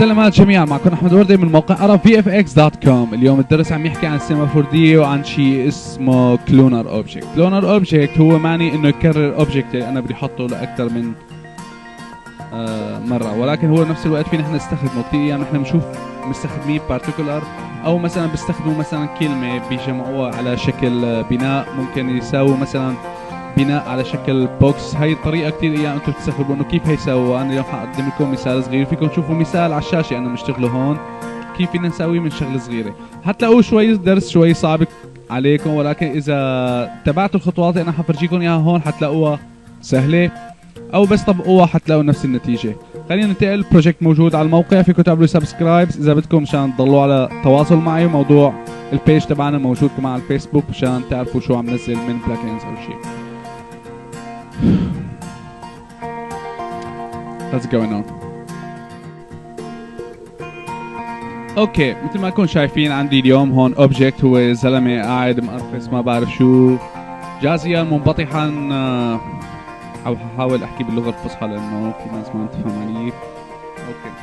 السلامات جميعا، معكم احمد وردي من موقع arabvfx.com. اليوم الدرس عم يحكي عن السينما 4D وعن شيء اسمه كلونر اوبجكت. كلونر اوبجكت هو معني انه يكرر اوبجكت اللي انا بدي احطه لاكثر من مره، ولكن هو نفس الوقت فينا احنا نستخدمه كثير. يعني احنا بنشوف مستخدمين بارتيكولر او مثلا بيستخدموا مثلا كلمه بيجمعوها على شكل بناء، ممكن يساووا مثلا بناء على شكل بوكس. هاي الطريقه كثير ايام انتم بتستغربوا انه كيف هيسووا. انا اليوم حقدم لكم مثال صغير، فيكم تشوفوا مثال على الشاشه انا مشتغله هون كيف فينا نسويه من شغله صغيره. حتلاقوا شوي درس شوي صعب عليكم، ولكن اذا تبعتوا الخطوات اللي انا حفرجيكم اياها هون حتلاقوها سهله، او بس طبقوها حتلاقوا نفس النتيجه. خلينا ننتقل. البروجكت موجود على الموقع، فيكم تعملوا سبسكرايبس اذا بدكم مشان تضلوا على تواصل معي. موضوع البيج تبعنا موجود كمان على الفيسبوك مشان تعرفوا شو عم نزل من بلاكنز او شيء. What's going on? اوكي، مثل ما كنتم شايفين عندي اليوم هون اوبجكت، هو زلمه قاعد مقرفص ما بعرف شو، جازيا منبطحا، او حاول احكي باللغه الفصحى لانه في ناس ما تفهم علي. اوكي،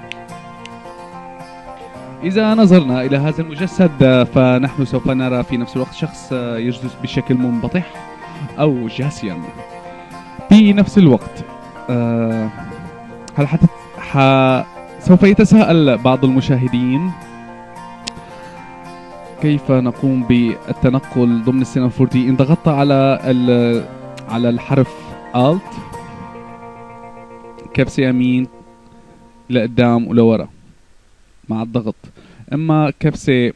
إذا نظرنا إلى هذا المجسد فنحن سوف نرى في نفس الوقت شخص يجلس بشكل منبطح أو جاسيا في نفس الوقت. هل سوف يتساءل بعض المشاهدين كيف نقوم بالتنقل ضمن السينما 4D إن ضغطت على الحرف Alt، كبسة يمين لقدام ولورا مع الضغط، اما كبسة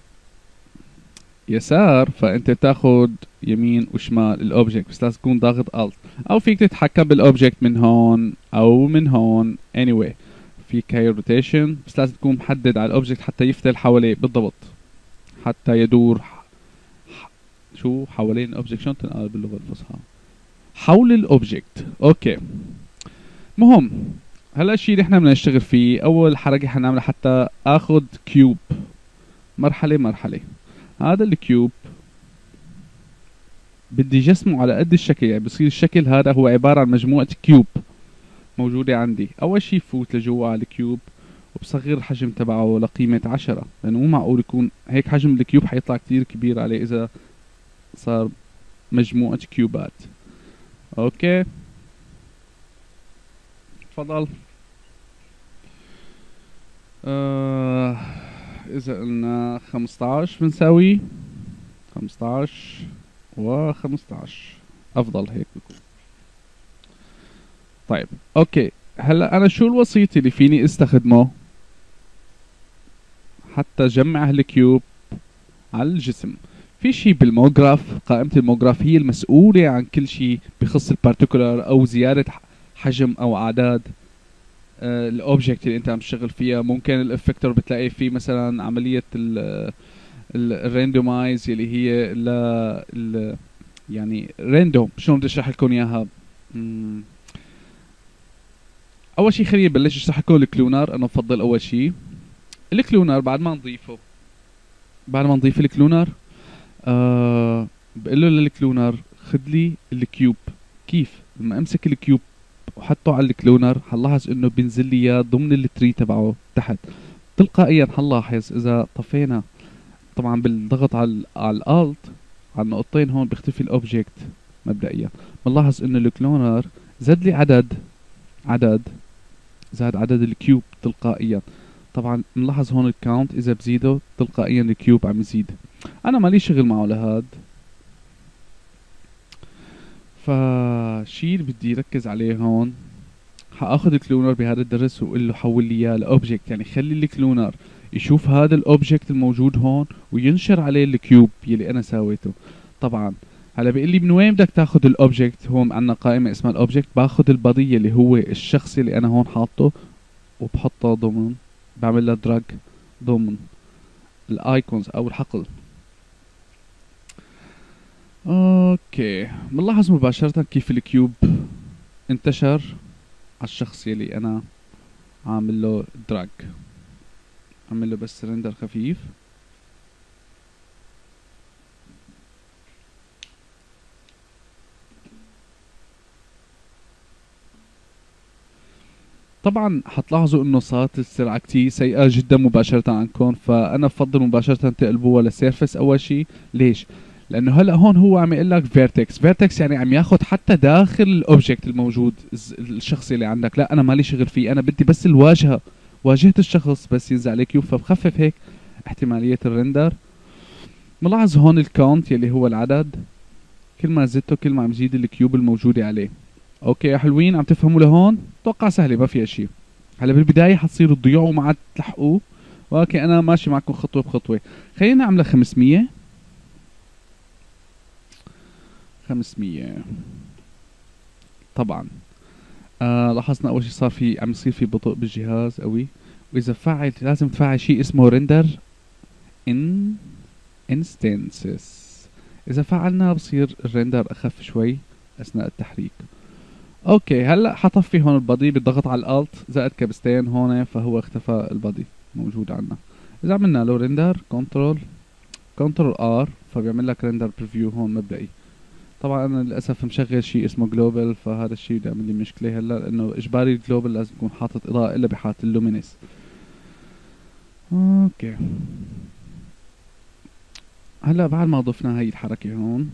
يسار فانت بتاخد يمين وشمال الاوبجكت، بس لازم تكون ضاغط Alt. او فيك تتحكم بالاوبجكت من هون او من هون anyway. فيك هاي روتيشن، بس لازم تكون محدد على الاوبجكت حتى يفتل حواليه بالضبط، حتى يدور شو حوالين الاوبجكت. شلون تنقال باللغة الفصحى؟ حول الاوبجكت. اوكي، مهم. هلا الشيء اللي احنا بدنا نشتغل فيه، اول حركة حنعملها حتى اخذ كيوب مرحلة مرحلة. هذا الكيوب بدي جسمه على قد الشكل، يعني بصير الشكل هذا هو عبارة عن مجموعة كيوب موجودة عندي. أول شي فوت لجوا على الكيوب وبصغر الحجم تبعه لقيمة 10، لأنه مو معقول يكون هيك حجم الكيوب، حيطلع كتير كبير عليه إذا صار مجموعة كيوبات. أوكي، تفضل. إذا قلنا 15 بنساوي 15 و15 أفضل هيك بكون. طيب اوكي، هلا انا شو الوسيط اللي فيني استخدمه حتى جمع الكيوب على الجسم؟ في شيء بالموجراف، قائمة الموجراف هي المسؤولة عن كل شيء بخص البارتيكولر او زيادة حجم او اعداد الاوبجكت اللي انت عم تشتغل فيها. ممكن الافكتور بتلاقي فيه مثلا عملية الريندومايز اللي هي يعني ريندوم. شلون بدي اشرح لكم اياها؟ اول شيء خليني نبلش اشرح لكم الكلونر. انا بفضل اول شيء الكلونر بعد ما نضيف الكلونر بقول له للكلونر خذ لي الكيوب. كيف؟ لما امسك الكيوب وحطه على الكلونر حنلاحظ انه بينزل لي اياه ضمن التري تبعه تحت تلقائيا. حنلاحظ اذا طفينا طبعا بالضغط على الالت على النقطتين هون بيختفي الاوبجكت مبدئيا. بنلاحظ انه الكلونر زاد لي زاد عدد الكيوب تلقائيا. طبعا نلاحظ هون الكاونت اذا بزيده تلقائيا الكيوب عم يزيد. انا مالي شغل معه لهاد، فشي اللي بدي ركز عليه هون حاخذ الكلونر بهذا الدرس واقول له حول لي اياه لاوبجكت، يعني خلي الكلونر يشوف هذا الاوبجكت الموجود هون وينشر عليه الكيوب يلي انا سويته. طبعا هلا بيقول لي من وين بدك تاخذ الاوبجكت. هون عندنا قائمه اسمها الاوبجكت، باخذ الباديه اللي هو الشخص اللي انا هون حاطه وبحطه ضمن، بعمل له دراج ضمن الايكونز او الحقل. اوكي، بنلاحظ مباشرة كيف الكيوب انتشر على الشخص يلي انا عامل له دراج. عامل له بس رندر خفيف. طبعا حتلاحظوا انه صارت السرعة كتير سيئة جدا مباشرة عنكم، فانا بفضل مباشرة تقلبوها لسيرفس اول شي. ليش؟ لانه هلا هون هو عم يقول لك فيرتكس، فيرتكس يعني عم ياخذ حتى داخل الاوبجكت الموجود الشخصي اللي عندك. لا انا مالي شغل فيه، انا بدي بس الواجهة، واجهة الشخص بس ينزل عليه كيوب، فبخفف هيك احتمالية الرندر. ملاحظ هون الكاونت يلي هو العدد، كل ما زدته كل ما عم يزيد الكيوب الموجودة عليه. اوكي يا حلوين، عم تفهموا لهون؟ اتوقع سهلة ما فيها شيء. هلا بالبداية حتصيروا تضيعوا وما عاد تلحقوا، ولكن انا ماشي معكم خطوة بخطوة. خلينا نعملها 500. 500 طبعا. لاحظنا اول شيء صار في عم يصير في بطء بالجهاز قوي، واذا فعل لازم تفعل شيء اسمه ريندر ان انستنسز. اذا فعلنا بصير الريندر اخف شوي اثناء التحريك. اوكي هلا حطفي هون البادي بالضغط على الالت زائد كبستين هون، فهو اختفى البادي موجود عندنا. اذا عملنا له ريندر كنترول ار فبيعمل لك ريندر بريفيو هون مبدئي. طبعا انا للاسف مشغل شيء اسمه جلوبال، فهذا الشيء بده يعمل لي مشكله هلا، لانه اجباري الجلوبال لازم يكون حاطط اضاءه الا بحاله اللومينس. اوكي هلا بعد ما ضفنا هاي الحركه هون،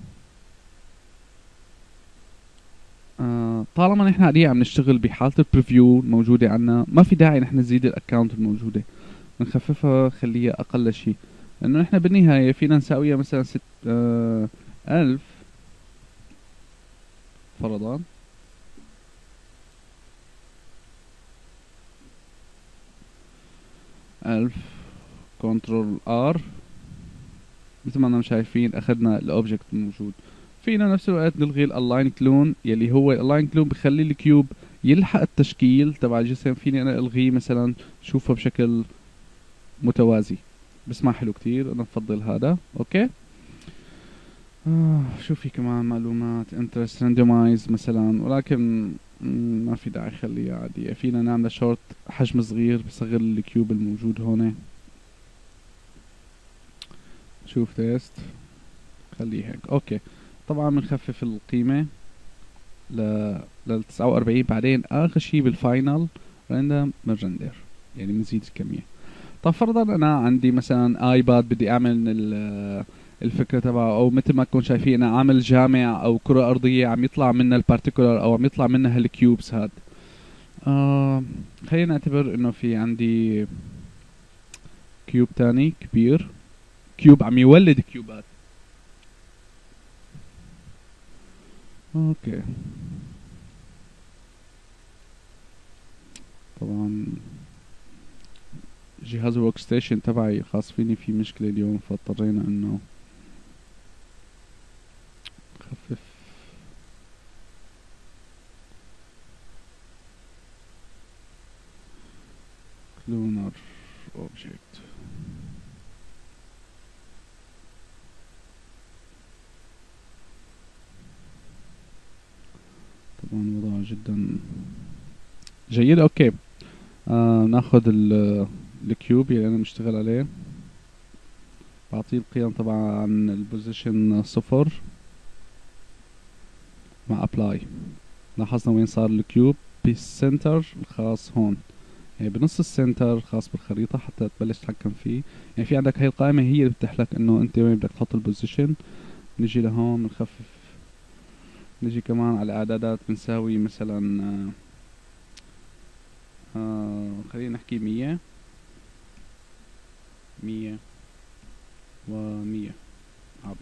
طالما نحن قاعدين عم نشتغل بحالة البريفيو الموجودة عنا، ما في داعي نحن نزيد الاكونت الموجودة، بنخففها خليها اقل شيء، لانه نحن بالنهاية فينا نساويها مثلا 1000 فرضا. ألف كنترول ار، مثل ما انتم شايفين اخذنا الاوبجكت الموجود. فينا نفس الوقت نلغي الالاين كلون، يلي هو الالاين كلون بخلي الكيوب يلحق التشكيل تبع الجسم. فيني انا الغيه مثلا شوفه بشكل متوازي، بس ما حلو كتير، انا بفضل هذا. اوكي شو في كمان معلومات انترست راندومايز مثلا، ولكن ما في داعي خليها عادية. فينا نعمل شورت حجم صغير بصغر الكيوب الموجود هون. شوف تيست خليه هيك. اوكي طبعا بنخفف القيمة لل 49، بعدين اخر شي بالفاينل رندم من رندر، يعني بنزيد الكمية. طب فرضا انا عندي مثلا ايباد بدي اعمل الفكرة تبعه، او مثل ما تكون شايفين انا عامل جامع او كرة ارضية عم يطلع منها البارتيكولر او عم يطلع منها الكيوبس هاد. خلينا نعتبر انه في عندي كيوب تاني كبير، كيوب عم يولد كيوبات. اوكي طبعا جهاز الورك ستيشن تبعي خاص فيني في مشكلة اليوم، فاضطرينا انه نخفف. كلونر اوبجكت طبعا وضع جدا جيد. اوكي ناخذ الكيوب اللي انا مشتغل عليه، بعطيه القيم طبعا عن البوزيشن 0 مع ابلاي. لاحظنا وين صار الكيوب؟ بالسنتر الخاص هون، يعني بنص السنتر الخاص بالخريطة حتى تبلش تتحكم فيه. يعني في عندك هاي القائمة هي اللي بتفتح لك انه انت وين بدك تحط البوزيشن. نجي لهون بنخفف، نجي كمان على الاعدادات بنساوي مثلا خلينا نحكي 100 100 و100 عبط.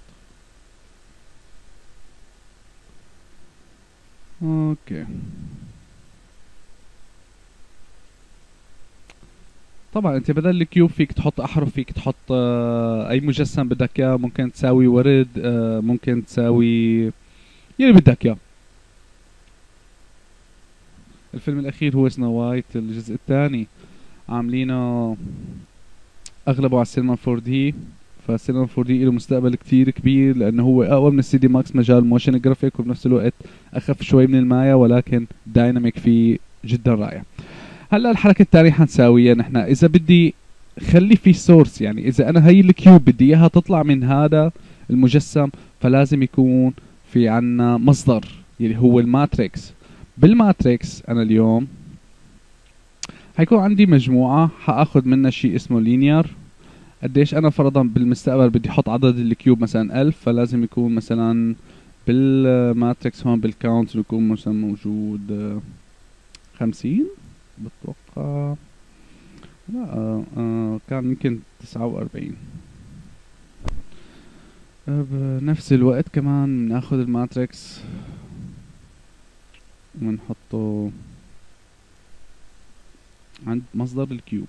اوكي طبعا انت بدل الكيوب فيك تحط احرف، فيك تحط اي مجسم بدك اياه، ممكن تساوي ورد، ممكن تساوي يلي بدك اياه. الفيلم الاخير هو سنو وايت الجزء الثاني، عاملينه اغلبه على السينما 4 دي، فالسينما 4 دي له مستقبل كتير كبير، لانه هو اقوى من السي دي ماكس مجال موشن جرافيك، وبنفس الوقت اخف شوي من المايا، ولكن دايناميك فيه جدا رائع. هلا الحركة الثانية حنساويها نحن، اذا بدي خلي في سورس، يعني اذا انا هي الكيوب بدي اياها تطلع من هذا المجسم، فلازم يكون في عنا مصدر اللي هو الماتريكس. بالماتريكس انا اليوم حيكون عندي مجموعة حاخد منها شيء اسمه linear. قديش انا فرضا بالمستقبل بدي احط عدد الكيوب مثلا 1000، فلازم يكون مثلا بالماتريكس هون بالكاونت يكون مثلا موجود 50 بتوقع. لا كان يمكن 49. بنفس الوقت كمان بناخد الماتريكس ونحطه عند مصدر الكيوب.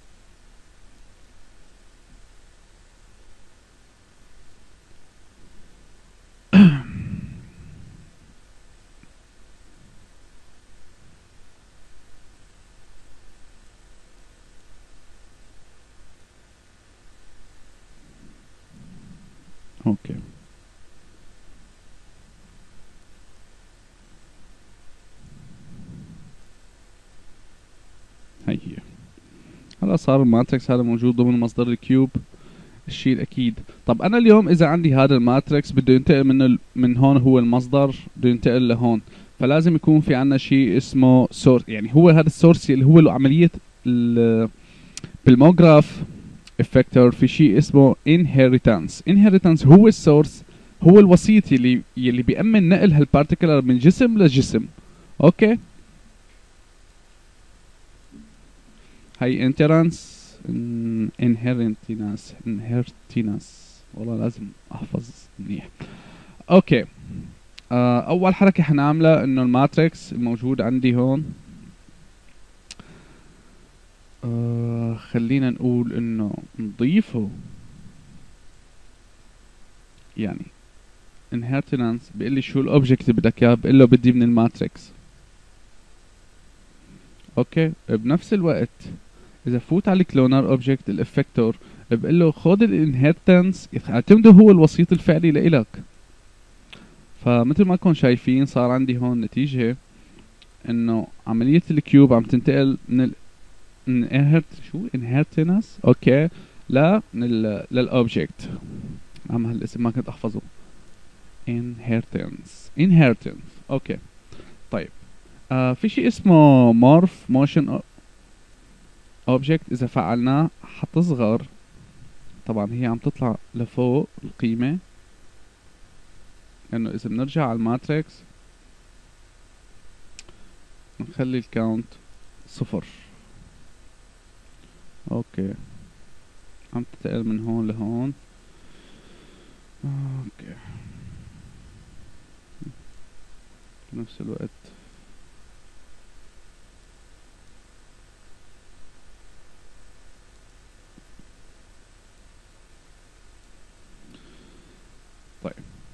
اوكي، هي هلا صار الماتريكس هذا موجود ضمن مصدر الكيوب، الشيء الاكيد. طب انا اليوم اذا عندي هذا الماتريكس بده ينتقل من هون، هو المصدر بده ينتقل لهون، فلازم يكون في عنا شيء اسمه سورس. يعني هو هذا السورس اللي هو عملية بالموجراف افكتور في شيء اسمه inheritance هو السورس، هو الوسيط يلي بيأمن نقل هالبارتيكلر من جسم لجسم. اوكي، هي inheritance والله لازم احفظ منيح. اوكي، اول حركة حنعملها انه الماتريكس الموجود عندي هون، خلينا نقول انه نضيفه. يعني inheritance بيقول لي شو الاوبجكت اللي بدك اياه، بقول له بدي من الماتريكس. اوكي، بنفس الوقت اذا فوت على الكلونر اوبجكت الافكتور بقول له خذ الانهيرتنس، اعتمده هو الوسيط الفعلي لإلك. فمثل ما كون شايفين صار عندي هون نتيجة انه عملية الكيوب عم تنتقل من شو انهيرتنس اوكي للاوبجكت. عم هالاسم ما كنت احفظه. inheritance اوكي. طيب في شيء اسمه morph motion object، اذا فعلناه حتصغر. طبعا هي عم تطلع لفوق القيمة، لانه اذا بنرجع على الماتريكس نخلي الكاونت 0. اوكي، عم تنتقل من هون لهون. اوكي، بنفس الوقت طيب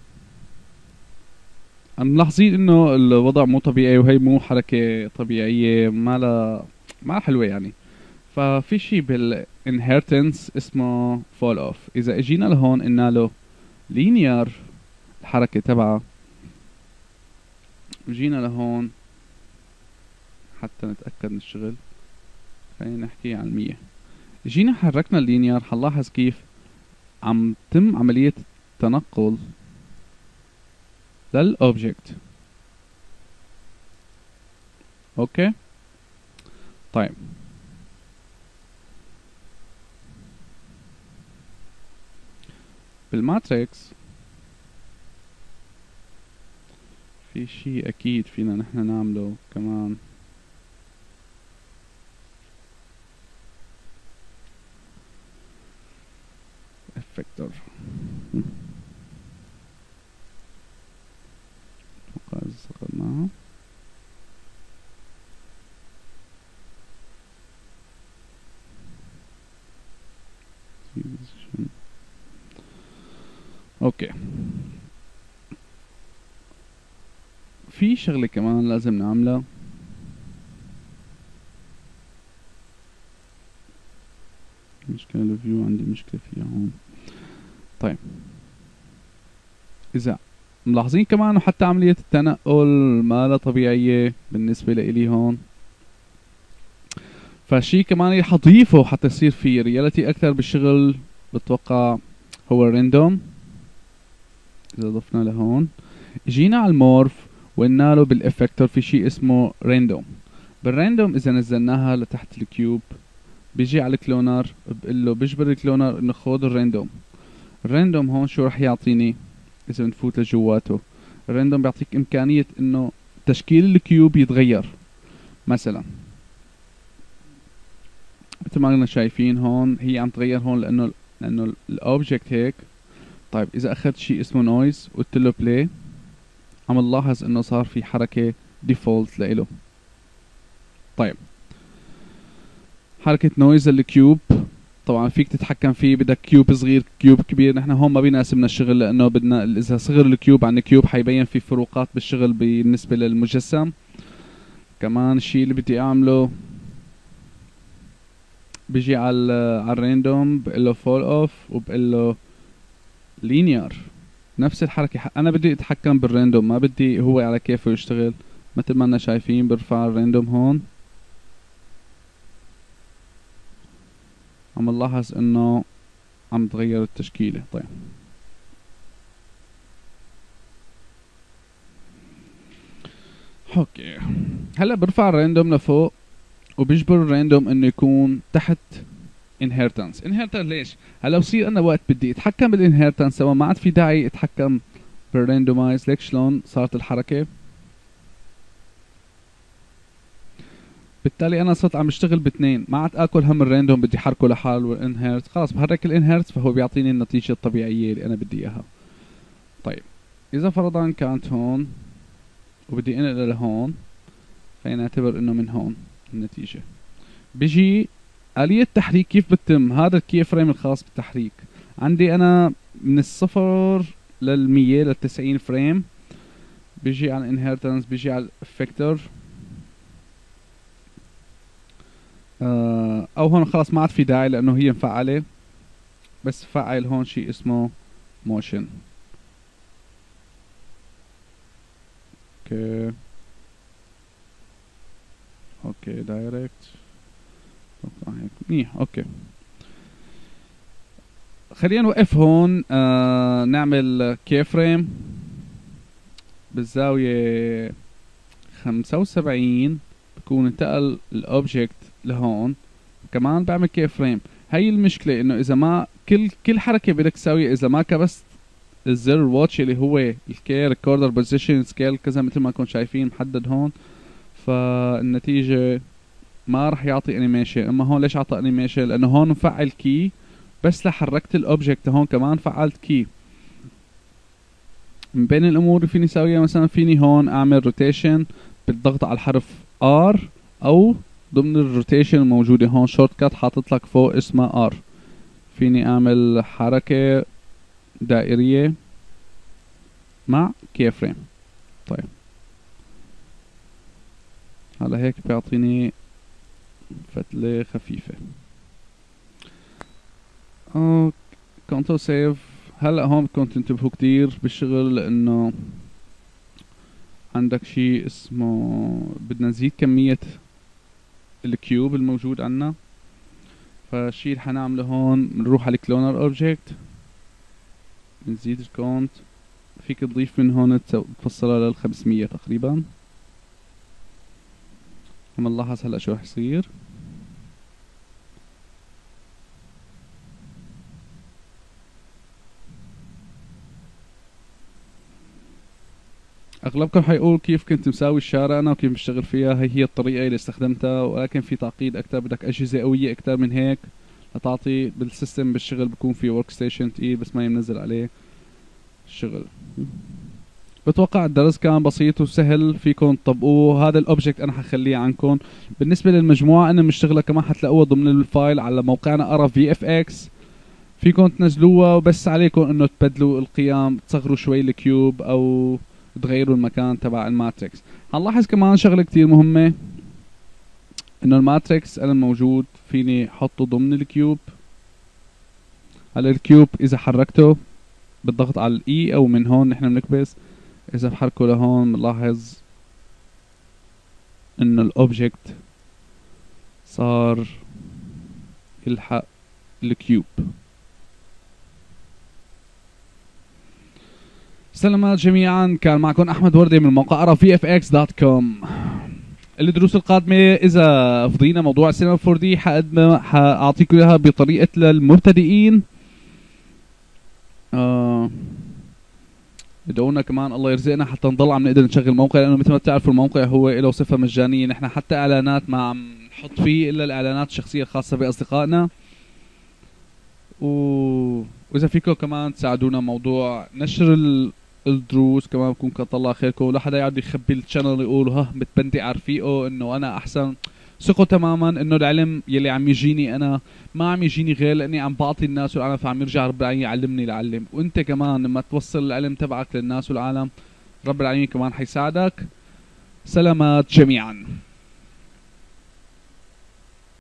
ملاحظين انه الوضع مو طبيعي، وهي مو حركة طبيعية، ما حلوة يعني. ففي شي بالانهيرتنس اسمه فول اوف. اذا اجينا لهون قلنا له linear الحركة تبعها، وجينا لهون حتى نتأكد من الشغل، خلينا نحكي عن 100. جينا حركنا اللينير، حنلاحظ كيف عم تم عملية التنقل للأوبجكت. اوكي، طيب بالماتريكس في شيء اكيد فينا نحن نعمله كمان. افكتور صغرناها. اوكي، في شغلة كمان لازم نعملها. مشكلة الفيو عندي مشكلة فيها هون. طيب إذا ملاحظين كمان حتى عملية التنقل ما لا طبيعية بالنسبة لإلي هون، فشي كمان اللي حضيفه حتى يصير في رياليتي أكثر بالشغل بتوقع هو الريندوم. إذا ضفنا لهون جينا على المورف وقلنا له بالإفكتور في شيء اسمه ريندوم. بالراندوم اذا نزلناها لتحت الكيوب بيجي على الكلونر بقول له بيجبر الكلونر انه خذ الراندوم. الراندوم هون شو رح يعطيني اذا بنفوت لجواته؟ الراندوم بيعطيك امكانية انه تشكيل الكيوب يتغير. مثلا مثل ما قلنا شايفين هون هي عم تغير هون لانه الاوبجكت هيك. طيب اذا اخذت شيء اسمه نويز وقلت له بلاي عم نلاحظ انه صار في حركة ديفولت لإله. طيب حركة نويز الكيوب طبعا فيك تتحكم فيه، بدك كيوب صغير كيوب كبير. نحن هون ما بيناسبنا الشغل لانه بدنا اذا صغر الكيوب عن الكيوب حيبين في فروقات بالشغل بالنسبة للمجسم. كمان الشيء اللي بدي اعمله بيجي على الراندوم بقول له فول اوف وبقول له لينير. نفس الحركة انا بدي اتحكم بالراندوم، ما بدي هو على كيفه يشتغل. مثل ما انا شايفين برفع الراندوم هون عم نلاحظ انه عم تغير التشكيلة. طيب اوكي هلا برفع الراندوم لفوق وبيجبر الراندوم انه يكون تحت inheritance. ليش؟ هلا بصير انا وقت بدي اتحكم بالinheritance سوا ما عاد في داعي اتحكم بالrandomize. ليك شلون صارت الحركة؟ بالتالي انا صرت عم اشتغل باثنين، ما عاد اكل هم الراندوم بدي حركه لحال والانهيرت. خلاص بحرك الانهيرت فهو بيعطيني النتيجة الطبيعية اللي انا بدي اياها. طيب اذا فرضا كانت هون وبدي انقل لهون فنعتبر انه من هون النتيجة. بيجي آلية تحريك كيف بتتم. هذا الكي فريم الخاص بالتحريك عندي انا من الصفر للمية للتسعين فريم. بيجي على الانهيرتنس بيجي على الافكتور او هون خلاص ما عاد في داعي لانه هي مفعلة، بس فعل هون شيء اسمه موشن. اوكي اوكي دايركت منيح. اوكي خلينا نوقف هون. نعمل كي فريم بالزاوية 75 بكون انتقل الاوبجكت لهون. كمان بعمل كي فريم. هي المشكلة انه اذا ما كل حركة بدك تساويها اذا ما كبست الزر واتش اللي هو الكي ريكوردر بوزيشن سكيل كذا مثل ما كنتم شايفين محدد هون، فالنتيجة ما راح يعطي انيميشن. اما هون ليش عطى انيميشن؟ لانه هون مفعل كي بس لحركت الاوبجكت هون كمان فعلت كي. من بين الامور اللي فيني اسويها مثلا فيني هون اعمل روتيشن بالضغط على الحرف ار او ضمن الروتيشن الموجودة هون شورت كات حاطط لك فوق اسمها ار. فيني اعمل حركة دائرية مع كي فريم. طيب هلا هيك بيعطيني فتلة خفيفة. كنترول سيف. هلا هون بدكم تنتبهوا كتير بالشغل لانه عندك شيء اسمه بدنا نزيد كمية الكيوب الموجود عنا. فالشيء اللي حنعمله هون بنروح على الكلونر اوبجكت بنزيد الكونت. فيك تضيف من هون تفصلها لل500 تقريبا. عم نلاحظ هلا شو رح يصير. اغلبكم حيقول كيف كنت مساوي الشارع انا وكيف بشتغل فيها. هي الطريقة اللي استخدمتها، ولكن في تعقيد اكتر. بدك اجهزة قوية اكتر من هيك لتعطي بالسيستم بالشغل. بكون في ورك ستيشن تقيل بس ما ينزل عليه الشغل. بتوقع الدرس كان بسيط وسهل فيكم تطبقوه. هذا الاوبجكت انا حخليه عنكم. بالنسبة للمجموعة انا مشتغلة كمان حتلاقوها ضمن الفايل على موقعنا ارا في اف اكس. فيكم تنزلوها وبس عليكم انه تبدلوا القيم، تصغروا شوي الكيوب او تغيروا المكان تبع الماتريكس. هنلاحظ كمان شغلة كتير مهمة انه الماتريكس انا موجود فيني احطه ضمن الكيوب. على الكيوب اذا حركته بالضغط على الاي او من هون نحن بنكبس، اذا بحركه لهون بنلاحظ انه الاوبجكت صار يلحق الكيوب. سلامات جميعا. كان معكم احمد وردي من موقع arafvfx.com. الدروس القادمة إذا فضينا موضوع السينما 4D حأعطيكم إياها بطريقة للمبتدئين. ادعونا كمان الله يرزقنا حتى نضل عم نقدر نشغل موقع، لأنه مثل ما بتعرفوا الموقع هو له صفة مجانية، نحن حتى إعلانات ما عم نحط فيه إلا الإعلانات الشخصية الخاصة بأصدقائنا. وإذا فيكم كمان تساعدونا موضوع نشر الدروس كمان بكون كتر الله خيركم. لا حدا يقعد يخبي الشانل يقول ها متبندي على رفيقه انه انا احسن. ثقوا تماما انه العلم يلي عم يجيني انا ما عم يجيني غير لاني عم بعطي الناس والعالم، فعم يرجع رب العالمين يعلمني لعلم. وانت كمان لما توصل العلم تبعك للناس والعالم رب العالمين كمان حيساعدك. سلامات جميعا.